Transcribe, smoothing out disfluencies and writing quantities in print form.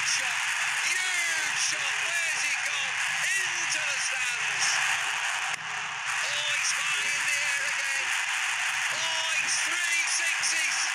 shot. Huge shot. Where's it gone? Into the stands. Oh, it's high in the air again. Oh, it's 366.